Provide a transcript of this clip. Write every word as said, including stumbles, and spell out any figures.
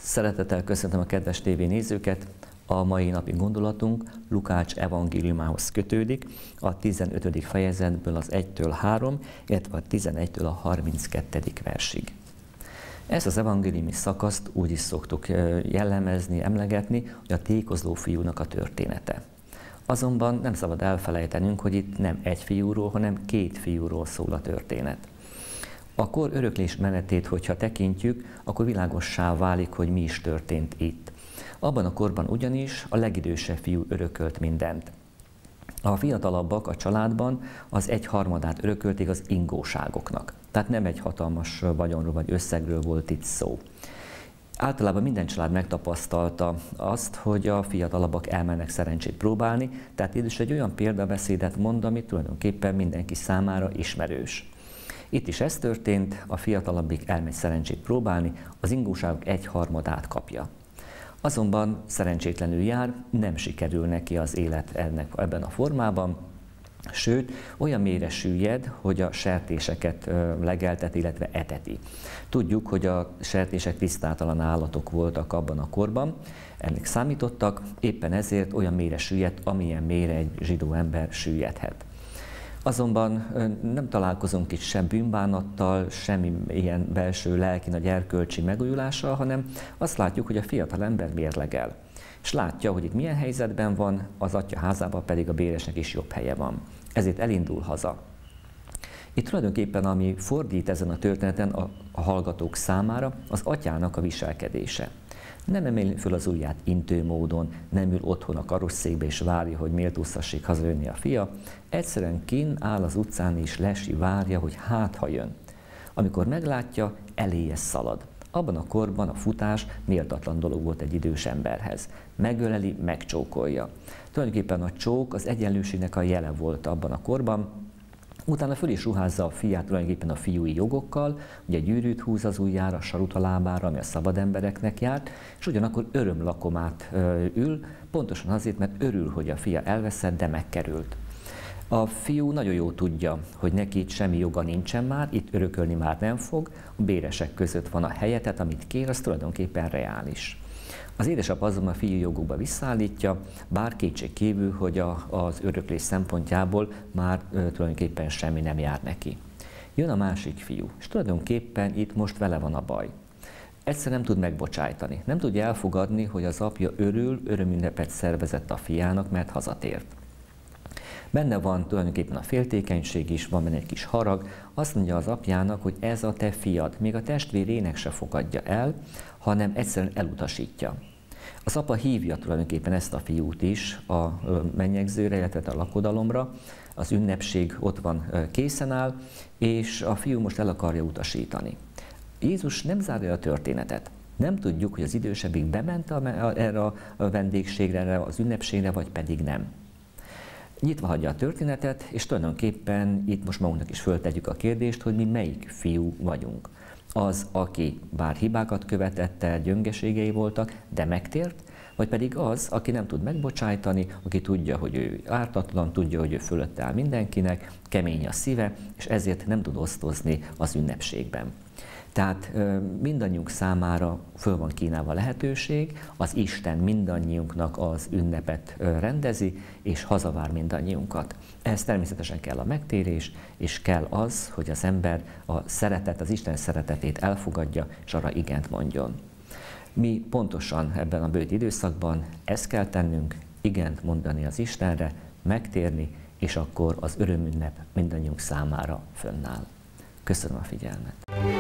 Szeretettel köszöntöm a kedves tévénézőket! A mai napi gondolatunk Lukács evangéliumához kötődik, a tizenötödik fejezetből az egytől három, illetve a tizenegytől a harminckettedik versig. Ezt az evangéliumi szakaszt úgy is szoktuk jellemezni, emlegetni, hogy a tékozló fiúnak a története. Azonban nem szabad elfelejtenünk, hogy itt nem egy fiúról, hanem két fiúról szól a történet. A kor öröklés menetét, hogyha tekintjük, akkor világossá válik, hogy mi is történt itt. Abban a korban ugyanis a legidősebb fiú örökölt mindent. A fiatalabbak a családban az egyharmadát örökölték az ingóságoknak. Tehát nem egy hatalmas vagyonról vagy összegről volt itt szó. Általában minden család megtapasztalta azt, hogy a fiatalabbak elmennek szerencsét próbálni, tehát itt is egy olyan példabeszédet mond, ami tulajdonképpen mindenki számára ismerős. Itt is ez történt, a fiatalabbik elmegy szerencsét próbálni, az ingóságok egyharmadát kapja. Azonban szerencsétlenül jár, nem sikerül neki az élet ennek, ebben a formában, sőt, olyan mélyre süllyed, hogy a sertéseket legelteti, illetve eteti. Tudjuk, hogy a sertések tisztátalan állatok voltak abban a korban, ennek számítottak, éppen ezért olyan mélyre süllyedt, amilyen mélyre egy zsidó ember süllyedhet. Azonban nem találkozunk itt sem bűnbánattal, semmi ilyen belső lelki nagy erkölcsi megújulással, hanem azt látjuk, hogy a fiatal ember mérlegel. És látja, hogy itt milyen helyzetben van, az atya házában pedig a béresnek is jobb helye van. Ezért elindul haza. Itt tulajdonképpen ami fordít ezen a történeten a, a hallgatók számára, az atyának a viselkedése. Nem emeli föl az ujját intő módon, nem ül otthon a karosszékbe és várja, hogy méltóztassék hazajönni a fia. Egyszerűen kinn áll az utcán és lesi, várja, hogy hát ha jön. Amikor meglátja, eléje szalad. Abban a korban a futás méltatlan dolog volt egy idős emberhez. Megöleli, megcsókolja. Tulajdonképpen a csók az egyenlőségnek a jele volt abban a korban. Utána föl is ruházza a fiát tulajdonképpen a fiúi jogokkal, ugye gyűrűt húz az ujjára, a sarut a lábára, ami a szabad embereknek járt, és ugyanakkor örömlakomát ül, pontosan azért, mert örül, hogy a fia elveszett, de megkerült. A fiú nagyon jó tudja, hogy neki itt semmi joga nincsen már, itt örökölni már nem fog, a béresek között van a helye, tehát amit kér, az tulajdonképpen reális. Az édesapja azonban a fiú jogokba visszaállítja, bár kétség kívül, hogy a, az öröklés szempontjából már ö, tulajdonképpen semmi nem jár neki. Jön a másik fiú, és tulajdonképpen itt most vele van a baj. Egyszer nem tud megbocsájtani, nem tudja elfogadni, hogy az apja örül, örömünnepet szervezett a fiának, mert hazatért. Benne van tulajdonképpen a féltékenység is, van benne egy kis harag, azt mondja az apjának, hogy ez a te fiad, még a testvérének se fogadja el, hanem egyszerűen elutasítja. Az apa hívja tulajdonképpen ezt a fiút is a mennyegzőre, illetve a lakodalomra, az ünnepség ott van, készen áll, és a fiú most el akarja utasítani. Jézus nem zárja a történetet. Nem tudjuk, hogy az idősebbik bement erre a vendégségre, erre az ünnepségre, vagy pedig nem. Nyitva hagyja a történetet, és tulajdonképpen itt most magunknak is föltetjük a kérdést, hogy mi melyik fiú vagyunk. Az, aki bár hibákat követett el, gyöngeségei voltak, de megtért, vagy pedig az, aki nem tud megbocsájtani, aki tudja, hogy ő ártatlan, tudja, hogy ő fölött áll mindenkinek, kemény a szíve, és ezért nem tud osztozni az ünnepségben. Tehát mindannyiunk számára föl van kínálva lehetőség, az Isten mindannyiunknak az ünnepet rendezi, és hazavár mindannyiunkat. Ehhez természetesen kell a megtérés, és kell az, hogy az ember a szeretet, az Isten szeretetét elfogadja, és arra igent mondjon. Mi pontosan ebben a bőt időszakban ezt kell tennünk, igent mondani az Istenre, megtérni, és akkor az örömünnep mindannyiunk számára fönnáll. Köszönöm a figyelmet!